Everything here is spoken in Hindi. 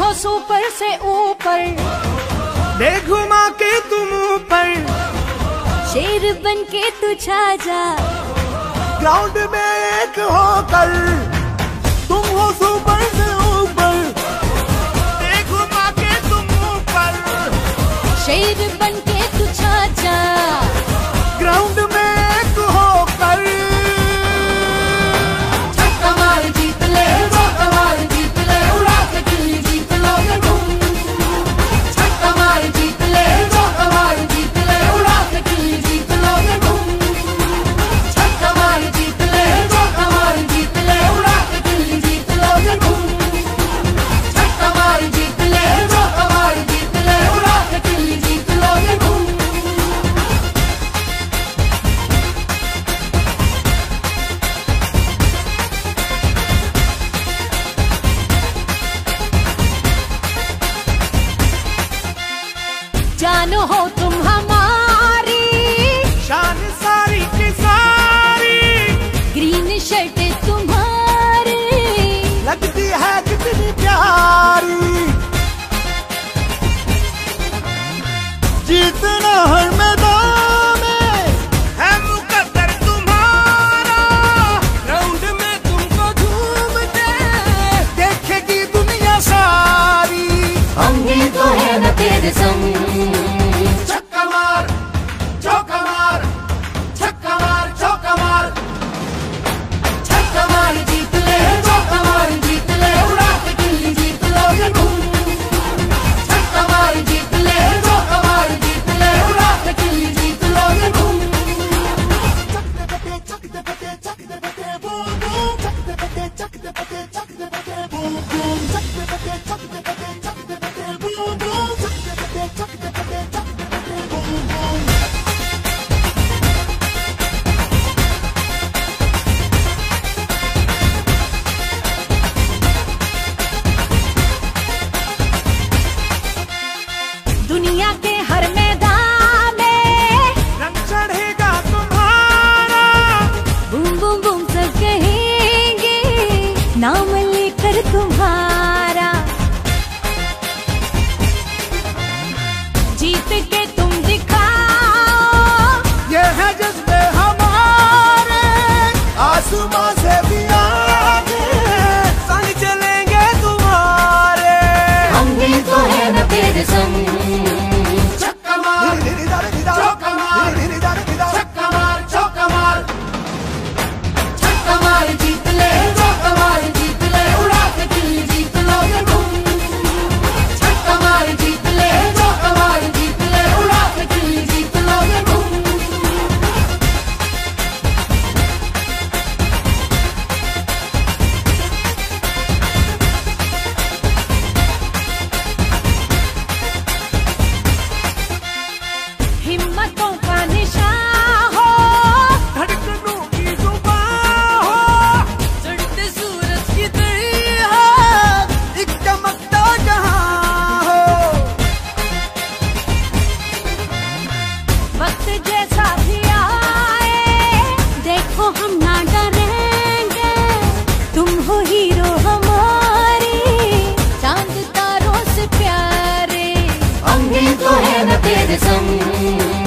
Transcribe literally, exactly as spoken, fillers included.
हो सुपर से ऊपर, दे घुमा के तुम ऊपर, शेर बन के तू छा जा, ग्राउंड में एक होकर, तुम हो सुपर से ऊपर, दे घुमा के तुम ऊपर, शेर बन के तू छा जा, ग्राउंड में एक होकर। छक्का मार जीत ले, चौका मार जीत ले, उड़ा के दिल्ली जीत लोगे तुम। छक्का मार जीत ले, चौका मार जीत ले, उड़ा के दिल्ली जीत लोगे तुम। छक्का मार जीत ले, चौका मार जीत ले, उड़ा के दिल्ली जीत लोगे तुम। छक्का मार जीत ले, चौका मार जीत ले, उड़ा के दिल्ली जीत लोगे तुम। जानो हो तुम हमारी, शान सारी की सारी, ग्रीन शर्ट तुम्हारी, लगती है कितनी प्यारी, जीतना हर मैदान में है मुकद्दर तुम्हारा, ग्राउंड में तुमको झूमते देखेगी दुनिया सारी, हम भी तो है न तेरे संग। छक्का मार चौका मार, छक्का मार चौका मार, छक्का मार जीत ले, चौका मार जीत ले, उड़ा के दिल्ली जीत लोगे तुम। छक्का मार जीत ले, चौका मार जीत ले, उड़ा के दिल्ली जीत लोगे तुम। दुनिया के हर मैदान में रंग चढ़ेगा तुम्हारा, बूम बूम बूम सब कहेंगे नाम लेकर तुम्हारा। जीत के तुम दिखाओ, ये है जज्बे हमारे, आसमां से भी आगे संग चलेंगे तुम्हारे, हम भी तो है न तेरे संग। छक्का मार चौका मार, छक्का मार चौका मार, छक्का मार जीत ले, चौका मार जीत ले, उड़ा के दिल्ली जीत लोगे तुम। छक्का मार जीत ले, चौका मार जीत ले, उड़ा के दिल्ली जीत लोगे तुम। हिम्मतों का निशान हो, धड़कनों की जुबान हो, चढ़ते सूरज की तरह हो, एक चमकता जहां हो, वक्त जैसा भी आए देखो हम ना डरेंगे, तुम हो हीरो हमारे, चांद तारों से प्यारे, हम भी तो है न तेरे संग।